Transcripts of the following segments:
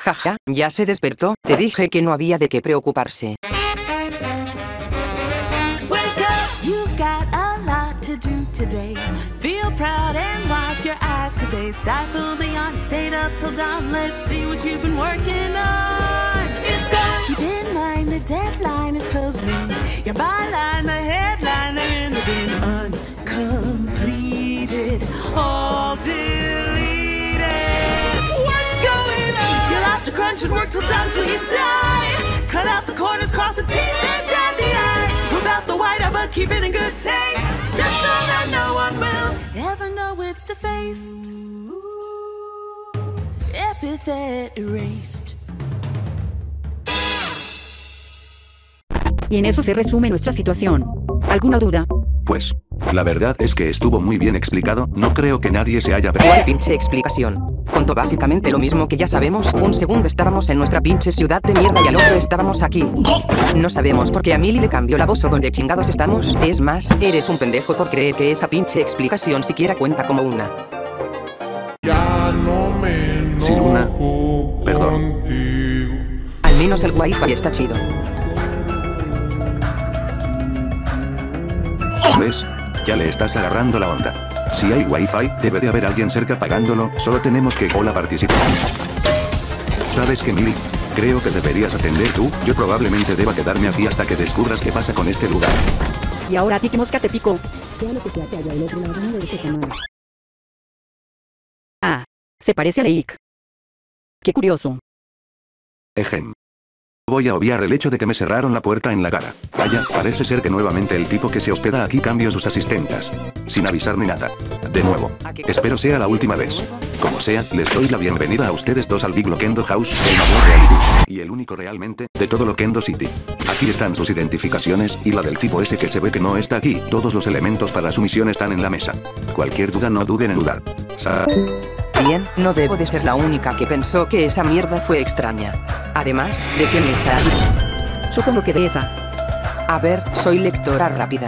Jaja, ya se despertó, te dije que no había de qué preocuparse. You've got a lot to do today. Feel proud and wipe your eyes, cause they stifle the yawn. Stayed up till dawn, let's see what you've been working on. It's gone. Keep in mind the deadline is closing in. Your byline, the headline, they're in the bin. Uncompleted, all deleted. What's going on? You'll have to crunch and work till dawn till you die. Cut out the corners, cross the T's and dot the I's. Without the white, but keep it in good taste. Just so that no one will ever know it's defaced. Epithet erased. Y en eso se resume nuestra situación. ¿Alguna duda? Pues, la verdad es que estuvo muy bien explicado, no creo que nadie se haya... ¿Cuál pinche explicación? Contó básicamente lo mismo que ya sabemos. Un segundo estábamos en nuestra pinche ciudad de mierda y al otro estábamos aquí. No sabemos por qué a Millie le cambió la voz o dónde chingados estamos. Es más, eres un pendejo por creer que esa pinche explicación siquiera cuenta como una. Ya no me enojo Sin una... Perdón. contigo. Al menos el wifi está chido. ¿Ves? Ya le estás agarrando la onda. Si hay wifi, debe de haber alguien cerca pagándolo, solo tenemos que hola participar. ¿Sabes qué, Millie? Creo que deberías atender tú, yo probablemente deba quedarme aquí hasta que descubras qué pasa con este lugar. Y ahora a ti, ¿qué mosca te picó? Ah, se parece a Leik. Qué curioso. Ejem. Voy a obviar el hecho de que me cerraron la puerta en la cara. Vaya, parece ser que nuevamente el tipo que se hospeda aquí cambió sus asistentas. Sin avisar ni nada. De nuevo. Espero sea la última vez. Como sea, les doy la bienvenida a ustedes dos al Big Loquendo House, el mayor reality. Y el único realmente, de todo Loquendo City. Aquí están sus identificaciones, y la del tipo ese que se ve que no está aquí. Todos los elementos para su misión están en la mesa. Cualquier duda no duden en dudar. Bien, no debo de ser la única que pensó que esa mierda fue extraña. Además, ¿de qué mesa? Supongo que de esa. A ver, soy lectora rápida.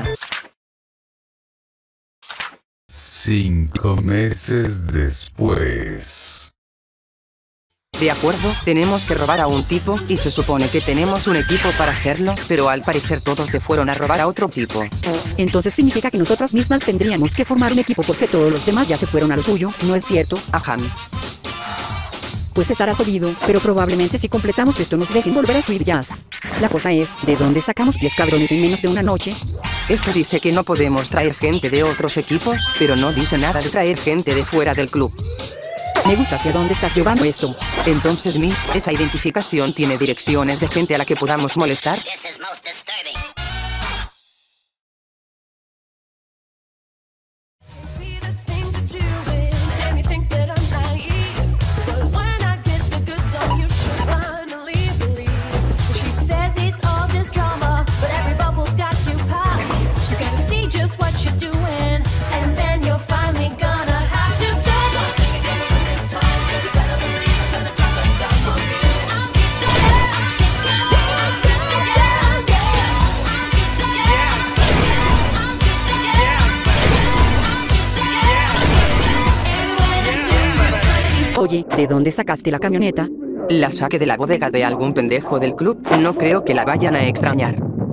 5 meses después. De acuerdo, tenemos que robar a un tipo, y se supone que tenemos un equipo para hacerlo, pero al parecer todos se fueron a robar a otro tipo. Entonces significa que nosotras mismas tendríamos que formar un equipo porque todos los demás ya se fueron a lo suyo, ¿no es cierto? Ajá. Pues estará jodido, pero probablemente si completamos esto nos dejen volver a subir jazz. La cosa es, ¿de dónde sacamos 10 cabrones en menos de una noche? Esto dice que no podemos traer gente de otros equipos, pero no dice nada de traer gente de fuera del club. Me gusta hacia dónde estás llevando esto. Entonces, Miss, esa identificación tiene direcciones de gente a la que podamos molestar. Oye, ¿de dónde sacaste la camioneta? La saqué de la bodega de algún pendejo del club, no creo que la vayan a extrañar.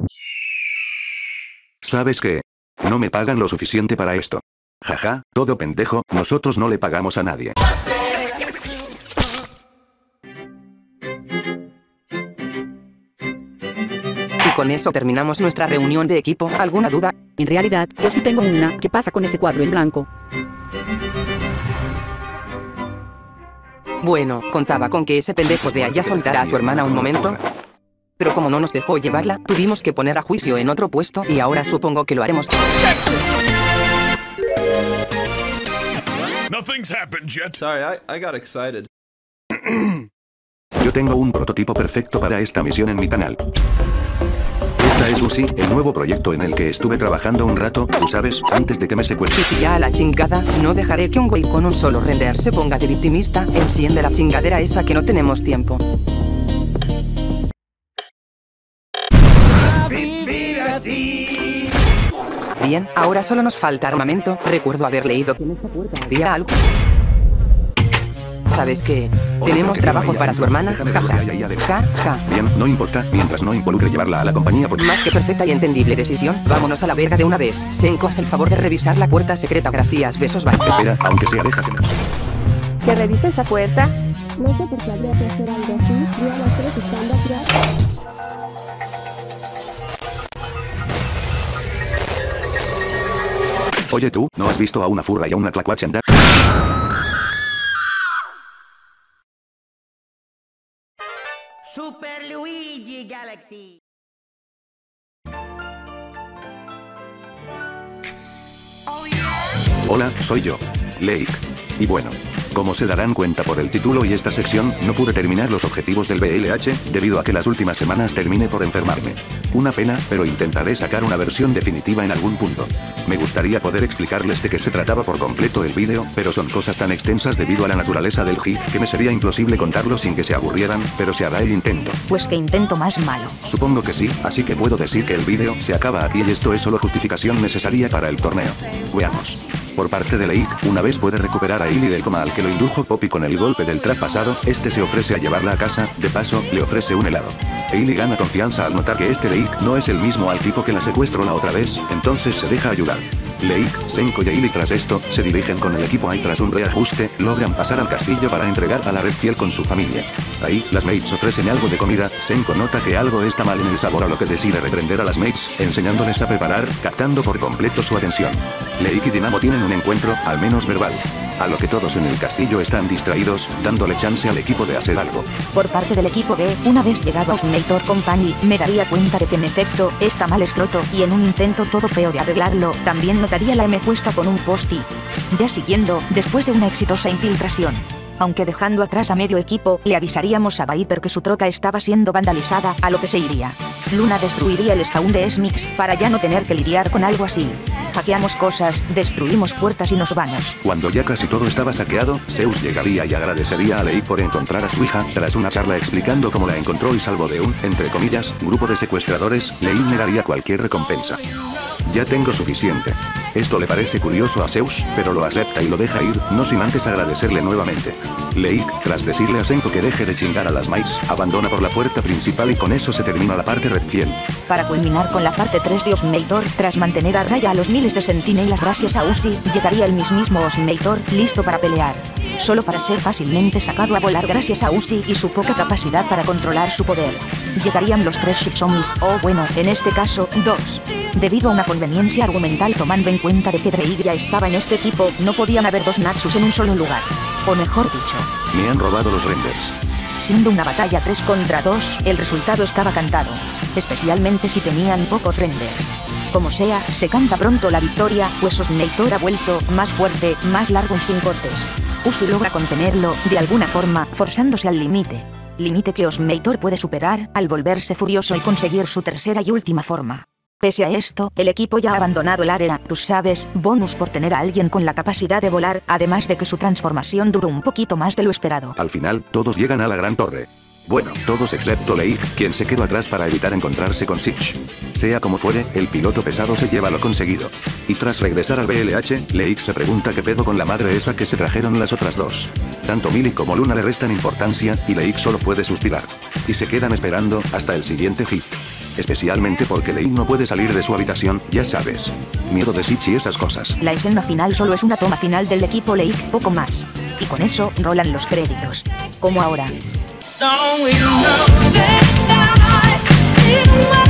¿Sabes qué? No me pagan lo suficiente para esto. Jaja, todo pendejo, nosotros no le pagamos a nadie. Y con eso terminamos nuestra reunión de equipo. ¿Alguna duda? En realidad, yo sí tengo una. ¿Qué pasa con ese cuadro en blanco? Bueno, contaba con que ese pendejo de allá soltara a su hermana un momento. Pero como no nos dejó llevarla, tuvimos que poner a juicio en otro puesto y ahora supongo que lo haremos. Nothing's happened yet. Sorry, I got excited. Yo tengo un prototipo perfecto para esta misión en mi canal. Esta es Uzi, el nuevo proyecto en el que estuve trabajando un rato, tú sabes, antes de que me secuestren. Y si ya a la chingada, no dejaré que un güey con un solo render se ponga de victimista. Enciende la chingadera esa que no tenemos tiempo. Bien, ahora solo nos falta armamento. Recuerdo haber leído que en esta puerta había algo. ¿Sabes qué? Tenemos trabajo para tu hermana, jaja. Ja. Bien, no importa, mientras no involucre llevarla a la compañía por... Más que perfecta y entendible decisión, vámonos a la verga de una vez. Senko, haz el favor de revisar la puerta secreta. Gracias, besos, bye. Espera, aunque sea, déjate. Que revise esa puerta. No sé por qué habría que hacer algo así. Vi a los tres estando atrás. Oye tú, ¿no has visto a una furra y a una tlacuache andar? Super Luigi Galaxy. Hola, soy yo, Lake. Y bueno, como se darán cuenta por el título y esta sección, no pude terminar los objetivos del BLH, debido a que las últimas semanas terminé por enfermarme. Una pena, pero intentaré sacar una versión definitiva en algún punto. Me gustaría poder explicarles de qué se trataba por completo el vídeo, pero son cosas tan extensas debido a la naturaleza del hit que me sería imposible contarlo sin que se aburrieran, pero se hará el intento. Pues qué intento más malo. Supongo que sí, así que puedo decir que el vídeo se acaba aquí y esto es solo justificación necesaria para el torneo. Veamos. Por parte de Leik, una vez puede recuperar a Illy del coma al que lo indujo Poppy con el golpe del trap pasado, este se ofrece a llevarla a casa, de paso, le ofrece un helado. Illy gana confianza al notar que este Leik no es el mismo al tipo que la secuestró la otra vez, entonces se deja ayudar. Leik, Senko y Illy tras esto, se dirigen con el equipo y tras un reajuste, logran pasar al castillo para entregar a la Red Fiel con su familia. Ahí, las mates ofrecen algo de comida, Senko nota que algo está mal en el sabor a lo que decide reprender a las mates, enseñándoles a preparar, captando por completo su atención. Leik y Dinamo tienen un encuentro, al menos verbal. A lo que todos en el castillo están distraídos, dándole chance al equipo de hacer algo. Por parte del equipo B, una vez llegado a Osmator Company, me daría cuenta de que en efecto, está mal escroto, y en un intento todo feo de arreglarlo, también notaría la M puesta con un post-it. Ya siguiendo, después de una exitosa infiltración. Aunque dejando atrás a medio equipo, le avisaríamos a Viper que su troca estaba siendo vandalizada, a lo que se iría. Luna destruiría el spawn de Smix, para ya no tener que lidiar con algo así. Hackeamos cosas, destruimos puertas y nos vamos. Cuando ya casi todo estaba saqueado, Zeus llegaría y agradecería a Leik por encontrar a su hija, tras una charla explicando cómo la encontró y salvo de un, entre comillas, grupo de secuestradores, Leik negaría cualquier recompensa. Ya tengo suficiente. Esto le parece curioso a Zeus, pero lo acepta y lo deja ir, no sin antes agradecerle nuevamente. Leik, tras decirle a Senko que deje de chingar a las mates, abandona por la puerta principal y con eso se termina la parte Red Fiel. Para culminar con la parte 3 de Osmator, tras mantener a raya a los miles de sentinelas gracias a Uzi, llegaría el mismísimo Osmator, listo para pelear. Solo para ser fácilmente sacado a volar gracias a Uzi y su poca capacidad para controlar su poder. Llegarían los 3 Shizomis, o bueno, en este caso, 2. Debido a una conveniencia argumental tomando en cuenta de que Drake ya estaba en este equipo, no podían haber 2 Natsus en un solo lugar. O mejor dicho, me han robado los renders. Siendo una batalla 3 contra 2, el resultado estaba cantado. Especialmente si tenían pocos renders. Como sea, se canta pronto la victoria, pues Osmator ha vuelto, más fuerte, más largo y sin cortes. Uzi logra contenerlo, de alguna forma, forzándose al límite. Límite que Osmator puede superar, al volverse furioso y conseguir su tercera y última forma. Pese a esto, el equipo ya ha abandonado el área, tú sabes, bonus por tener a alguien con la capacidad de volar, además de que su transformación duró un poquito más de lo esperado. Al final, todos llegan a la gran torre. Bueno, todos excepto Leik, quien se quedó atrás para evitar encontrarse con Sich. Sea como fuere, el piloto pesado se lleva lo conseguido. Y tras regresar al BLH, Leik se pregunta qué pedo con la madre esa que se trajeron las otras dos. Tanto Millie como Luna le restan importancia, y Leik solo puede suspirar. Y se quedan esperando, hasta el siguiente hit. Especialmente porque Leik no puede salir de su habitación, ya sabes. Miedo de Sich y esas cosas. La escena final solo es una toma final del equipo Leik, poco más. Y con eso, rolan los créditos. Como ahora. So we know that I see the